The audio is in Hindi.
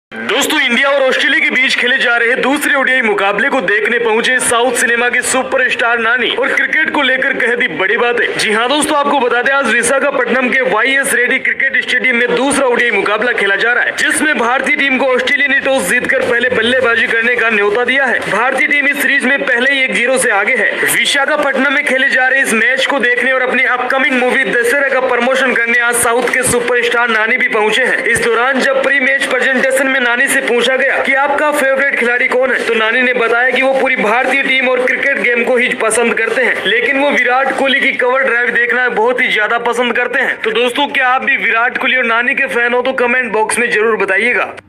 दोस्तों, इंडिया और ऑस्ट्रेलिया के बीच खेले जा रहे दूसरे ओडीआई मुकाबले को देखने पहुंचे साउथ सिनेमा के सुपरस्टार नानी और क्रिकेट को लेकर कह दी बड़ी बातें। जी हां दोस्तों, आपको बता दें आज विशाखापट्टनम के वाईएस रेड्डी क्रिकेट स्टेडियम में दूसरा ओडीआई मुकाबला खेला जा रहा है, जिसमें भारतीय टीम को ऑस्ट्रेलिया ने टॉस जीतकर पहले बल्लेबाजी करने का न्योता दिया है। भारतीय टीम इस सीरीज में पहले ही 1-0 से आगे है। विशाखापट्टनम में खेले जा रहे इस मैच को देखने और अपनी अपकमिंग मूवी दशहरा का प्रमोशन करने आज साउथ के सुपरस्टार नानी भी पहुंचे हैं। इस दौरान जब प्री मैच प्रेजेंटेशन में नानी से पूछा गया कि आपका फेवरेट खिलाड़ी कौन है, तो नानी ने बताया कि वो पूरी भारतीय टीम और क्रिकेट गेम को ही पसंद करते हैं, लेकिन वो विराट कोहली की कवर ड्राइव देखना बहुत ही ज्यादा पसंद करते हैं। तो दोस्तों, क्या आप भी विराट कोहली और नानी के फैन हो तो कमेंट बॉक्स में जरूर बताइएगा।